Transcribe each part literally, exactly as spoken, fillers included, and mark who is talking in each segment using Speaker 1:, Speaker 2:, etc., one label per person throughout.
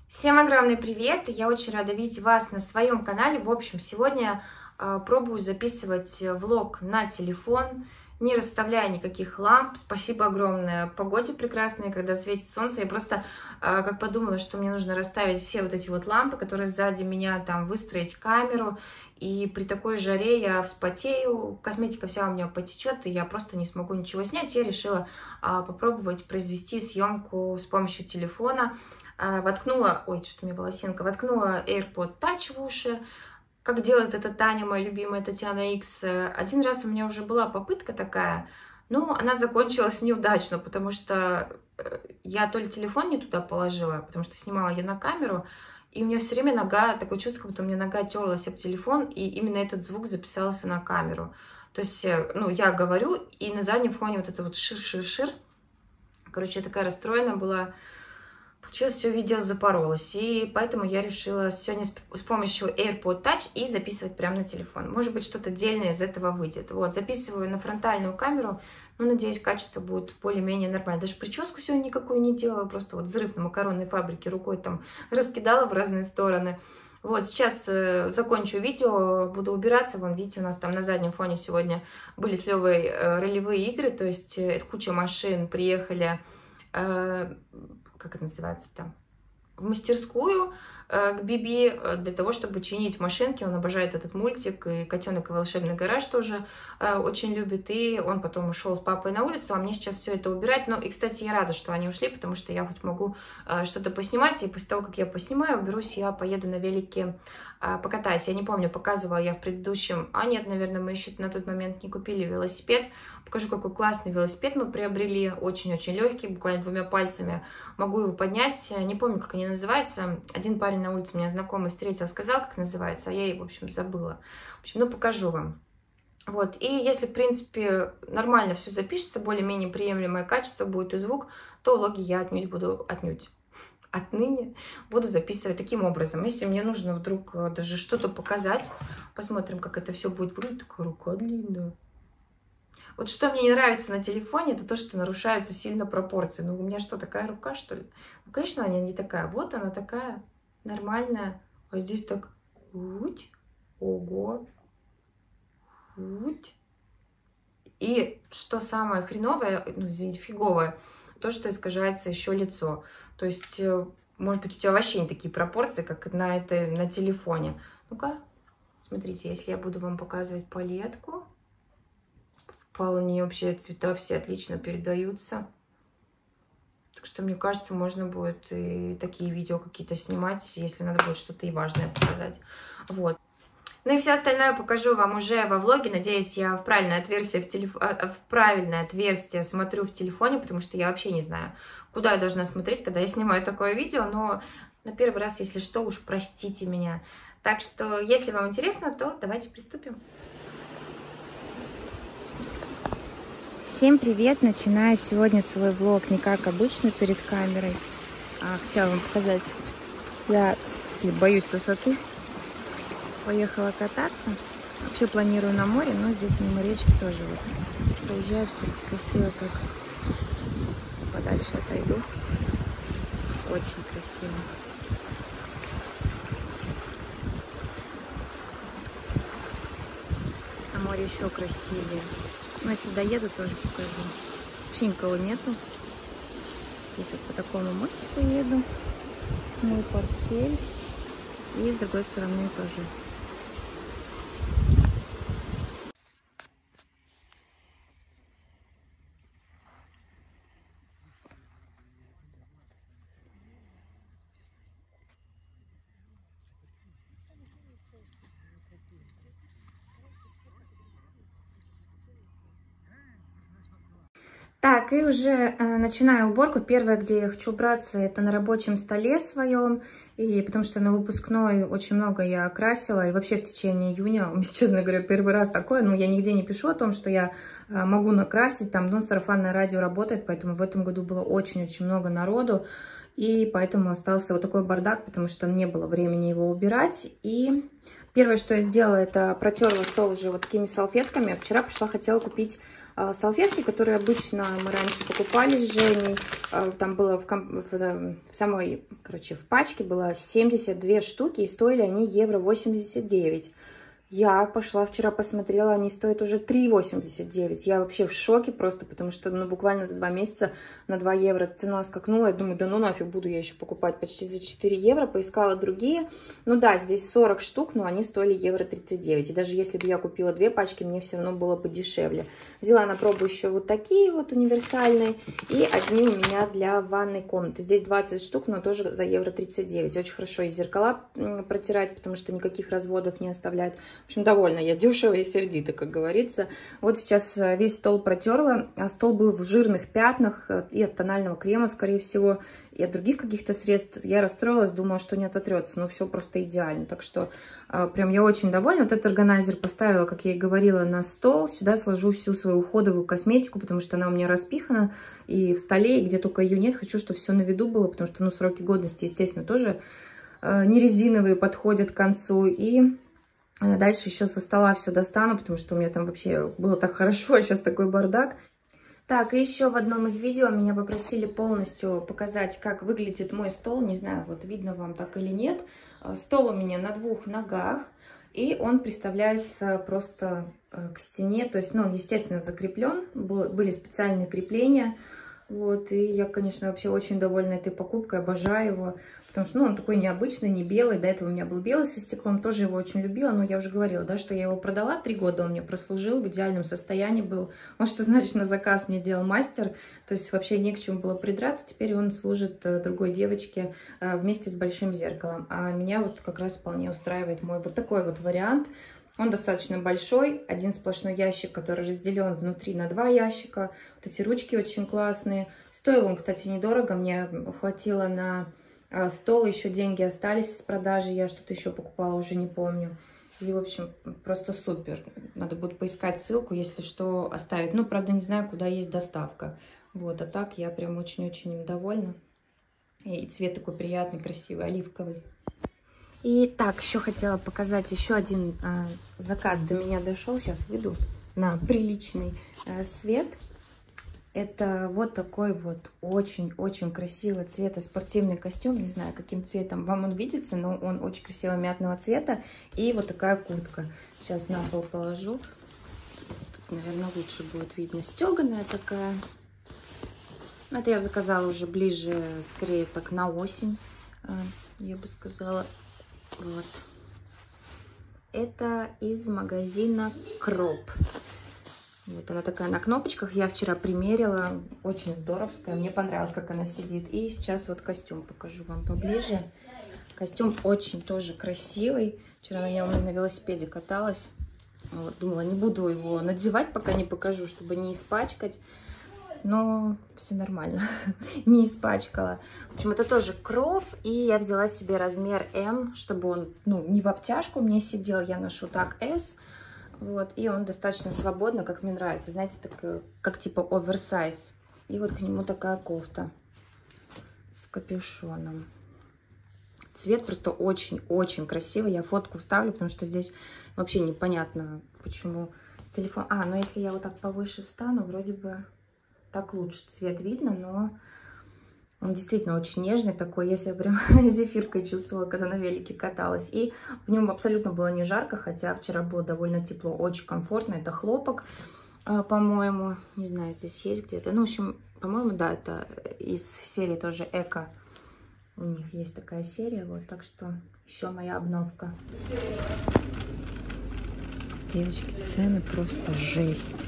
Speaker 1: Всем огромный привет! Я очень рада видеть вас на своем канале. В общем, сегодня э, пробую записывать влог на телефон, не расставляя никаких ламп. Спасибо огромное погоде прекрасной, когда светит солнце. Я просто э, как подумала, что мне нужно расставить все вот эти вот лампы, которые сзади меня, там выстроить камеру. И при такой жаре я вспотею, косметика вся у меня потечет, и я просто не смогу ничего снять. Я решила э, попробовать произвести съемку с помощью телефона. Воткнула, ой, что мне волосинка, воткнула AirPod Touch в уши, как делает это Таня, моя любимая Татьяна Икс. Один раз у меня уже была попытка такая, но она закончилась неудачно, потому что я то ли телефон не туда положила, потому что снимала я на камеру, и у меня все время нога, такое чувство, как будто у меня нога терлась об телефон, и именно этот звук записался на камеру. То есть, ну, я говорю, и на заднем фоне вот это вот шир-шир-шир. Короче, я такая расстроена была. Получилось, все видео запоролось, и поэтому я решила сегодня с помощью AirPod Touch и записывать прямо на телефон. Может быть, что-то дельное из этого выйдет. Вот, записываю на фронтальную камеру, ну, надеюсь, качество будет более-менее нормально. Даже прическу сегодня никакую не делала, просто вот взрыв на макаронной фабрике рукой там раскидала в разные стороны. Вот, сейчас э, закончу видео, буду убираться. Вон, видите, у нас там на заднем фоне сегодня были с Левой э, ролевые игры, то есть э, куча машин приехали... Э, как это называется там, в мастерскую э, к Биби для того, чтобы чинить машинки. Он обожает этот мультик, и «Котенок и волшебный гараж» тоже э, очень любит. И он потом ушел с папой на улицу, а мне сейчас все это убирать. Ну и, кстати, я рада, что они ушли, потому что я хоть могу э, что-то поснимать, и после того, как я поснимаю, уберусь, я поеду на велике э, покатаюсь. Я не помню, показывала я в предыдущем... А нет, наверное, мы еще на тот момент не купили велосипед. Покажу, какой классный велосипед мы приобрели, очень-очень легкий, буквально двумя пальцами могу его поднять. Не помню, как они называются. Один парень на улице меня знакомый встретил, сказал, как называется, а я, в общем, забыла. В общем, ну, покажу вам. Вот, и если, в принципе, нормально все запишется, более-менее приемлемое качество будет и звук, то влоги я отнюдь буду, отнюдь, отныне буду записывать таким образом. Если мне нужно вдруг даже что-то показать, посмотрим, как это все будет выглядеть. Такая рука длинная. Вот что мне не нравится на телефоне, это то, что нарушаются сильно пропорции. Ну, у меня что, такая рука, что ли? Ну, конечно, она не такая. Вот она такая нормальная. А здесь так... Уть. Ого. Уть. И что самое хреновое, ну, извините, фиговое, то, что искажается еще лицо. То есть, может быть, у тебя вообще не такие пропорции, как на, это, на телефоне. Ну-ка, смотрите, если я буду вам показывать палетку... Вполне вообще цвета все отлично передаются. Так что, мне кажется, можно будет и такие видео какие-то снимать, если надо будет что-то и важное показать. Вот. Ну и все остальное покажу вам уже во влоге. Надеюсь, я в правильное отверстие, в, телеф... в правильное отверстие смотрю в телефоне, потому что я вообще не знаю, куда я должна смотреть, когда я снимаю такое видео. Но на первый раз, если что, уж простите меня. Так что, если вам интересно, то давайте приступим. Всем привет! Начинаю сегодня свой влог не как обычно перед камерой, а хотела вам показать. Я боюсь высоты. Поехала кататься. Вообще планирую на море, но здесь мимо речки тоже вот. Проезжаю, кстати, красиво так. Подальше отойду. Очень красиво. На море еще красивее. Но если доеду, тоже покажу. Вообще никого нету. Здесь вот по такому мостику еду. Мой портфель. И с другой стороны тоже. Так, и уже э, начинаю уборку. Первое, где я хочу убраться, это на рабочем столе своем. И потому что на выпускной очень много я красила. И вообще в течение июня, у меня, честно говоря, первый раз такое. Ну, я нигде не пишу о том, что я э, могу накрасить. Там, ну, сарафанное радио работает, поэтому в этом году было очень-очень много народу. И поэтому остался вот такой бардак, потому что не было времени его убирать. И первое, что я сделала, это протерла стол уже вот такими салфетками. Вчера пошла, хотела купить салфетки, которые обычно мы раньше покупали с Женей. Там было в, комп... в самой, короче, в пачке было семьдесят две штуки, и стоили они евро восемьдесят девять. Я пошла вчера посмотрела, они стоят уже три восемьдесят девять. Я вообще в шоке просто, потому что ну, буквально за два месяца на два евро цена скакнула. Я думаю, да ну нафиг, буду я еще покупать почти за четыре евро. Поискала другие. Ну да, здесь сорок штук, но они стоили евро тридцать девять. И даже если бы я купила две пачки, мне все равно было бы дешевле. Взяла на пробу еще вот такие вот универсальные. И одни у меня для ванной комнаты. Здесь двадцать штук, но тоже за евро тридцать девять. Очень хорошо и зеркала протирать, потому что никаких разводов не оставляют. В общем, довольна я, дешево и сердито, как говорится. Вот сейчас весь стол протерла. Стол был в жирных пятнах и от тонального крема, скорее всего, и от других каких-то средств. Я расстроилась, думала, что не ототрется, но все просто идеально. Так что прям я очень довольна. Вот этот органайзер поставила, как я и говорила, на стол. Сюда сложу всю свою уходовую косметику, потому что она у меня распихана и в столе, и где только ее нет. Хочу, чтобы все на виду было, потому что, ну, сроки годности, естественно, тоже не резиновые, подходят к концу. И дальше еще со стола все достану, потому что у меня там вообще было так хорошо, а сейчас такой бардак. Так, и еще в одном из видео меня попросили полностью показать, как выглядит мой стол. Не знаю, вот видно вам так или нет. Стол у меня на двух ногах, и он приставляется просто к стене. То есть, ну, он, естественно, закреплен, были специальные крепления. Вот, и я, конечно, вообще очень довольна этой покупкой, обожаю его. Потому что, ну, он такой необычный, не белый. До этого у меня был белый со стеклом, тоже его очень любила. Но я уже говорила, да, что я его продала. Три года он мне прослужил, в идеальном состоянии был. Он, что значит, на заказ мне делал мастер. То есть вообще не к чему было придраться. Теперь он служит другой девочке вместе с большим зеркалом. А меня вот как раз вполне устраивает мой вот такой вот вариант. Он достаточно большой, один сплошной ящик, который разделен внутри на два ящика. Вот эти ручки очень классные. Стоил он, кстати, недорого. Мне хватило на стол, еще деньги остались с продажи, я что-то еще покупала, уже не помню. И, в общем, просто супер. Надо будет поискать ссылку, если что, оставить. Ну, правда, не знаю, куда есть доставка. Вот, а так я прям очень-очень им довольна. И цвет такой приятный, красивый, оливковый. И так, еще хотела показать еще один э, заказ до меня дошел. Сейчас выйду на приличный э, свет. Это вот такой вот очень-очень красивый цвета спортивный костюм. Не знаю, каким цветом вам он видится, но он очень красивого мятного цвета. И вот такая куртка. Сейчас на пол положу. Тут, наверное, лучше будет видно. Стеганая такая. Это я заказала уже ближе, скорее так на осень, я бы сказала. Вот. Это из магазина Кроп. Вот она такая на кнопочках. Я вчера примерила. Очень здоровская. Мне понравилось, как она сидит. И сейчас вот костюм покажу вам поближе. Костюм очень тоже красивый. Вчера на нем на велосипеде каталась. Вот, думала, не буду его надевать, пока не покажу, чтобы не испачкать. Но все нормально. Не испачкала. В общем, это тоже Кроп. И я взяла себе размер эм, чтобы он, ну, не в обтяжку мне сидел. Я ношу так эс. Вот, и он достаточно свободно, как мне нравится, знаете, так, как типа оверсайз. И вот к нему такая кофта с капюшоном. Цвет просто очень-очень красивый. Я фотку вставлю, потому что здесь вообще непонятно, почему телефон... А, ну если я вот так повыше встану, вроде бы так лучше цвет видно, но он действительно очень нежный такой. Я себя прям зефиркой чувствовала, когда на велике каталась. И в нем абсолютно было не жарко, хотя вчера было довольно тепло. Очень комфортно. Это хлопок, по-моему. Не знаю, здесь есть где-то. Ну, в общем, по-моему, да, это из серии тоже Эко. У них есть такая серия. Вот, так что еще моя обновка. Девочки, цены просто жесть.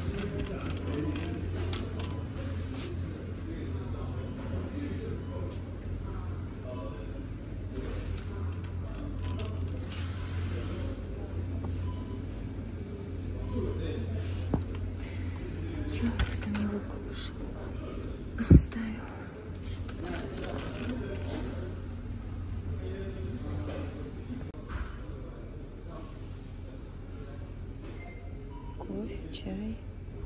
Speaker 1: Вот мне луковую шелуху оставила. Кофе, чай.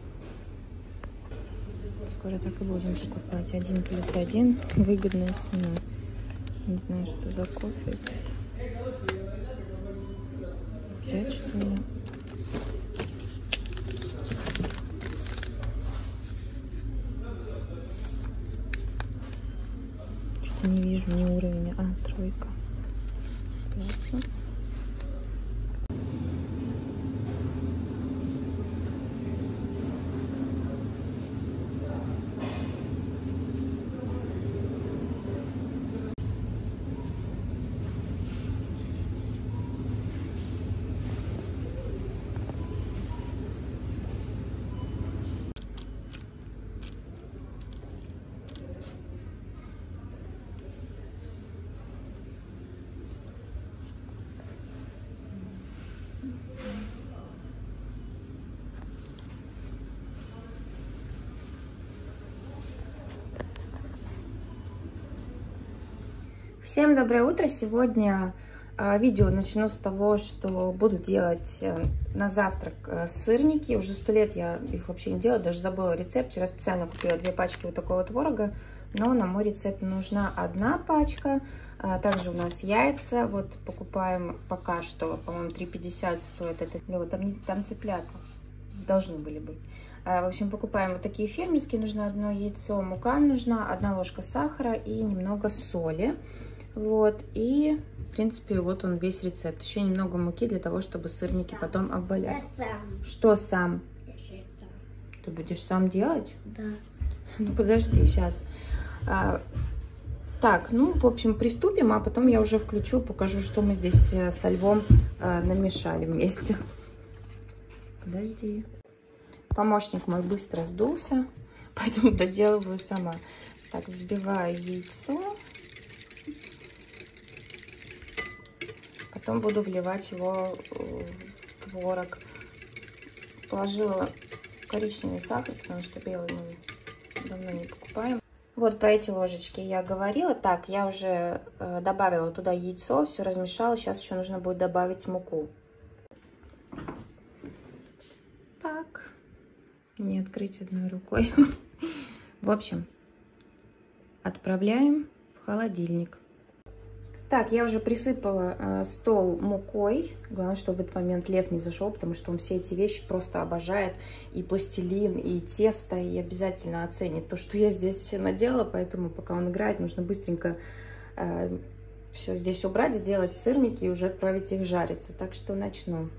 Speaker 1: Скоро так и будем покупать. Один плюс один. Выгодная цена. Не знаю, что за кофе. Взять, что ли? не вижу ни уровень. А, тройка. Ясно. Всем доброе утро! Сегодня э, видео начну с того, что буду делать э, на завтрак э, сырники. Уже сто лет я их вообще не делала, даже забыла рецепт. Вчера специально купила две пачки вот такого творога, но на мой рецепт нужна одна пачка. А также у нас яйца, вот покупаем пока что, по-моему, три пятьдесят стоит это. Вот там, там цыплята должны были быть. В общем, покупаем вот такие фермерские. Нужно одно яйцо, мука нужна, одна ложка сахара и немного соли. Вот, и, в принципе, вот он весь рецепт. Еще немного муки для того, чтобы сырники сам. потом обвалять. Сам. Что сам? сам? Ты будешь сам делать?
Speaker 2: Да.
Speaker 1: Ну, подожди, сейчас. А, так, ну, в общем, приступим, а потом я уже включу, покажу, что мы здесь со Львом а, намешали вместе. Подожди. Помощник мой быстро сдулся, поэтому доделываю сама. Так, взбиваю яйцо. Потом буду вливать его в творог. Положила коричневый сахар, потому что белый мы давно не покупаем. Вот про эти ложечки я говорила. Так, я уже добавила туда яйцо, все размешала. Сейчас еще нужно будет добавить муку. Так, не открыть одной рукой. В общем, отправляем в холодильник. Так, я уже присыпала э, стол мукой. Главное, чтобы в этот момент Лев не зашел, потому что он все эти вещи просто обожает. И пластилин, и тесто, и обязательно оценит то, что я здесь наделала. Поэтому, пока он играет, нужно быстренько э, все здесь убрать, сделать сырники и уже отправить их жариться. Так что начну.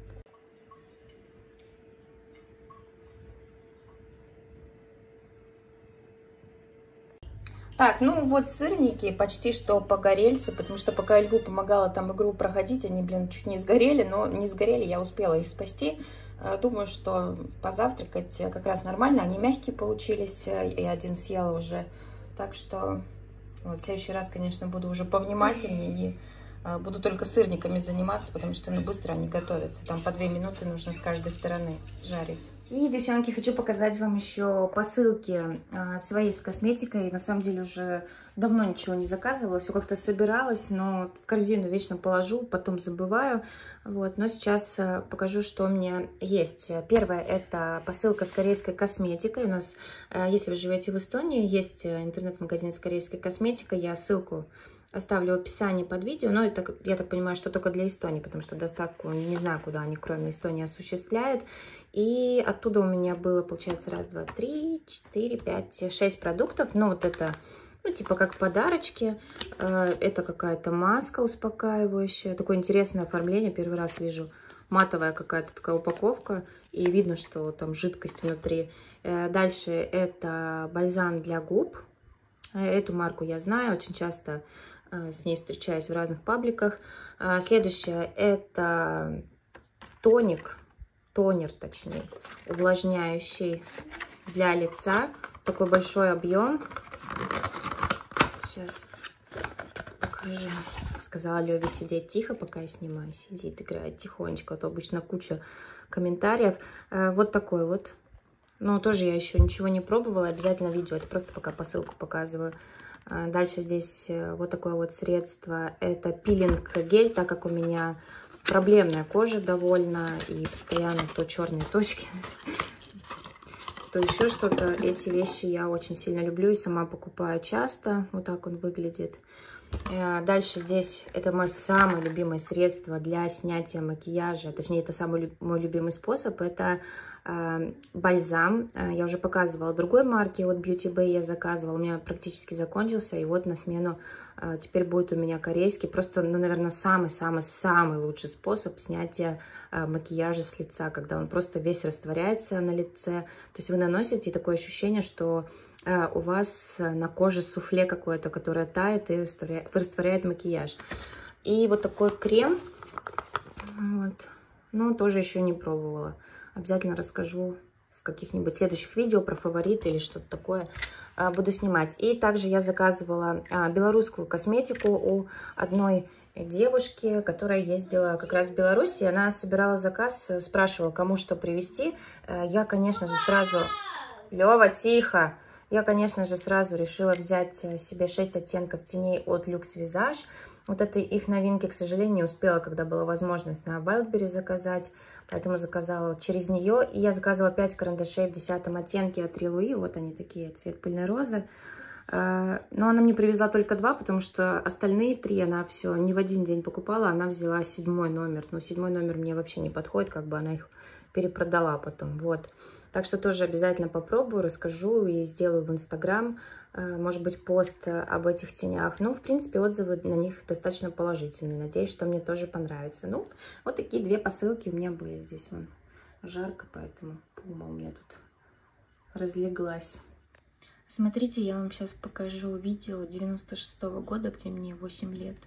Speaker 1: Так, ну вот сырники почти что погорельцы, потому что пока я Льву помогала там игру проходить, они, блин, чуть не сгорели, но не сгорели, я успела их спасти. Думаю, что позавтракать как раз нормально, они мягкие получились, и один съела уже. Так что вот в следующий раз, конечно, буду уже повнимательнее и буду только сырниками заниматься, потому что ну, быстро они готовятся. Там по две минуты нужно с каждой стороны жарить. И, девчонки, хочу показать вам еще посылки а, свои с косметикой. На самом деле уже давно ничего не заказывала, все как-то собиралась, но в корзину вечно положу, потом забываю. Вот, но сейчас а, покажу, что у меня есть. Первое — это посылка с корейской косметикой. У нас, а, если вы живете в Эстонии, есть интернет-магазин с корейской косметикой. Я ссылку оставлю в описании под видео, но это, я так понимаю, что только для Эстонии, потому что доставку не знаю, куда они, кроме Эстонии, осуществляют. И оттуда у меня было, получается, раз, два, три, четыре, пять, шесть продуктов. Ну, вот это, ну, типа как подарочки. Это какая-то маска успокаивающая. Такое интересное оформление. Первый раз вижу. Матовая какая-то такая упаковка. И видно, что там жидкость внутри. Дальше это бальзам для губ. Эту марку я знаю, очень часто с ней встречаюсь в разных пабликах. Следующее — это тоник, тонер точнее, увлажняющий для лица. Такой большой объем. Сейчас покажу. Сказала Леве сидеть тихо, пока я снимаю. Сидит, играет тихонечко, а то обычно куча комментариев. Вот такой вот. Но тоже я еще ничего не пробовала, обязательно видео, это просто пока посылку показываю. Дальше здесь вот такое вот средство, это пилинг-гель, так как у меня проблемная кожа довольно, и постоянно то черные точки, то еще что-то. Эти вещи я очень сильно люблю и сама покупаю часто, вот так он выглядит. Дальше здесь это мое самое любимое средство для снятия макияжа, точнее это самый мой любимый способ, это бальзам. Я уже показывала другой марки от Beauty Bay, я заказывала, у меня практически закончился, и вот на смену теперь будет у меня корейский. Просто, ну, наверное, самый-самый-самый лучший способ снятия макияжа с лица, когда он просто весь растворяется на лице. То есть вы наносите, и такое ощущение, что у вас на коже суфле какое-то, которое тает и растворяет макияж. И вот такой крем, вот, ну, тоже еще не пробовала. Обязательно расскажу в каких-нибудь следующих видео про фавориты или что-то такое буду снимать. И также я заказывала белорусскую косметику у одной девушки, которая ездила как раз в Беларусь. Она собирала заказ, спрашивала, кому что привезти. Я, конечно же, сразу... Лёва, тихо! Я, конечно же, сразу решила взять себе шесть оттенков теней от Luxe Visage. Вот это их новинки, к сожалению, не успела, когда была возможность на Wildberries заказать. Поэтому заказала через нее. И я заказывала пять карандашей в десятом оттенке от Рилуи. Вот они такие, цвет пыльной розы. Но она мне привезла только два, потому что остальные три она все не в один день покупала. Она взяла седьмой номер. Но седьмой номер мне вообще не подходит, как бы она их перепродала потом. Вот. Так что тоже обязательно попробую, расскажу и сделаю в Инстаграм, может быть, пост об этих тенях. Ну, в принципе, отзывы на них достаточно положительные. Надеюсь, что мне тоже понравится. Ну, вот такие две посылки у меня были. Здесь вон жарко, поэтому пума у меня тут разлеглась. Смотрите, я вам сейчас покажу видео девяносто шестого года, где мне восемь лет.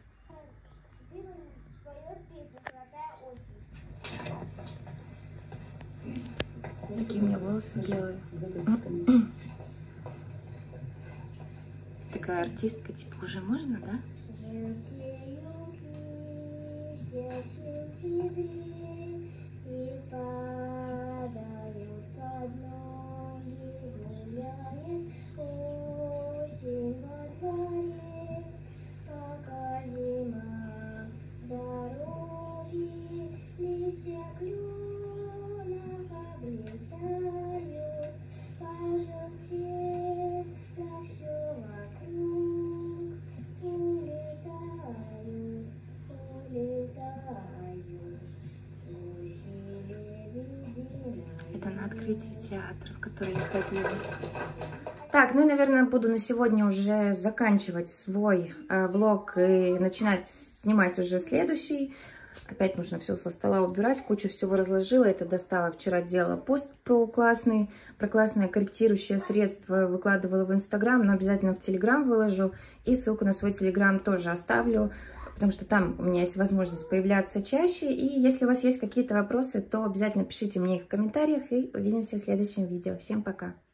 Speaker 1: Такие у меня волосы белые. Такая артистка, типа, уже можно, да? Это на открытии театра, в который я ходила. Так, ну и, наверное, буду на сегодня уже заканчивать свой э, влог и начинать снимать уже следующий. Опять нужно все со стола убирать, кучу всего разложила. Это достала вчера, делала пост про классные, про классное корректирующее средство, выкладывала в Инстаграм, но обязательно в Телеграм выложу. И ссылку на свой Телеграм тоже оставлю, потому что там у меня есть возможность появляться чаще. И если у вас есть какие-то вопросы, то обязательно пишите мне их в комментариях, и увидимся в следующем видео. Всем пока!